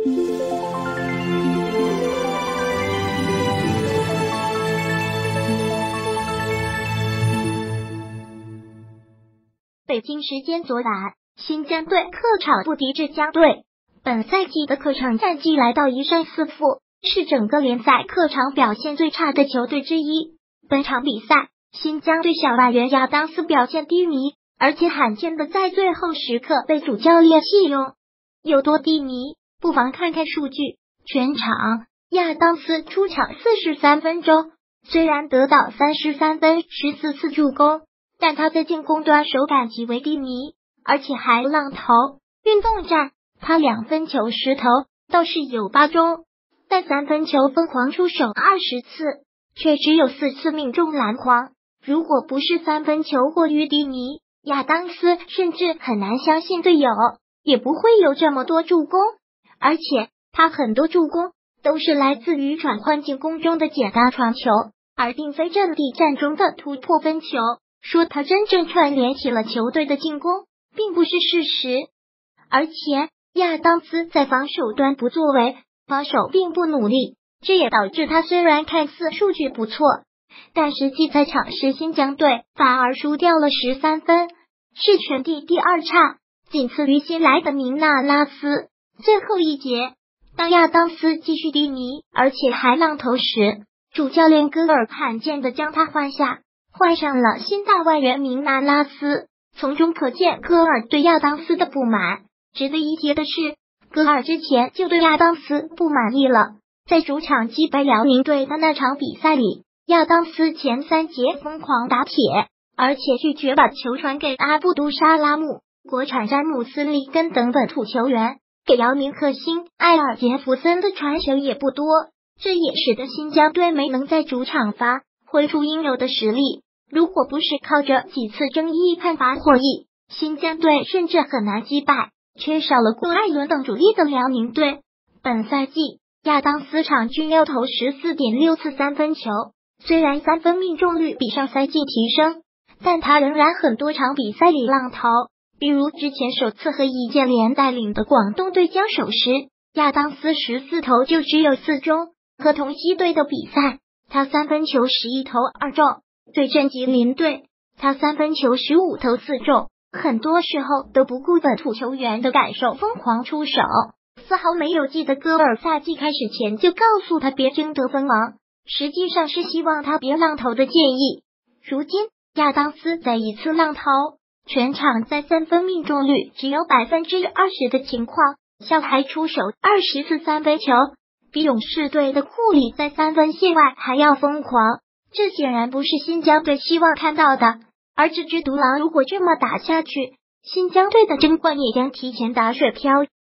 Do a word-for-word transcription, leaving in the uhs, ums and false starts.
北京时间昨晚，新疆队客场不敌浙江队。本赛季的客场战绩来到一胜四负，是整个联赛客场表现最差的球队之一。本场比赛，新疆队小外援亚当斯表现低迷，而且罕见的在最后时刻被主教练弃用。有多低迷？不妨看看数据。全场亚当斯出场四十三分钟，虽然得到三十三分、十四次助攻，但他在进攻端手感极为低迷，而且还浪投。运动战他两分球十投，倒是有八中，但三分球疯狂出手二十次，却只有四次命中篮筐。如果不是三分球过于低迷，亚当斯甚至很难相信队友也不会有这么多助攻，而且他很多助攻都是来自于转换进攻中的简单传球，而并非阵地战中的突破分球。说他真正串联起了球队的进攻，并不是事实。而且亚当斯在防守端不作为，防守并不努力，这也导致他虽然看似数据不错，但实际在场时新疆队反而输掉了十三分，是全队第二差，仅次于新来的明纳拉斯。最后一节，当亚当斯继续低迷，而且还浪投时，主教练戈尔罕见的将他换下，换上了新大外援明纳拉斯。从中可见戈尔对亚当斯的不满。值得一提的是，戈尔之前就对亚当斯不满意了。在主场击败辽宁队的那场比赛里，亚当斯前三节疯狂打铁，而且拒绝把球传给阿布杜沙拉木、国产詹姆斯利根等本土球员，给姚明克星埃尔杰弗森的传球也不多，这也使得新疆队没能在主场发挥出应有的实力。如果不是靠着几次争议判罚获益，新疆队甚至很难击败缺少了郭艾伦等主力的辽宁队。本赛季亚当斯场均要投 十四点六 次三分球，虽然三分命中率比上赛季提升，但他仍然很多场比赛里浪投。比如之前首次和易建联带领的广东队交手时，亚当斯十四投就只有四中，和同曦队的比赛他三分球十一投二中，对阵吉林队他三分球十五投四中，很多时候都不顾本土球员的感受疯狂出手，丝毫没有记得戈尔赛季开始前就告诉他别争得分王，实际上是希望他别浪投的建议。如今亚当斯在一次浪投，全场在三分命中率只有 百分之二十 的情况下还出手二十次三分球，比勇士队的库里在三分线外还要疯狂，这显然不是新疆队希望看到的。而这只独狼如果这么打下去，新疆队的争冠也将提前打水漂。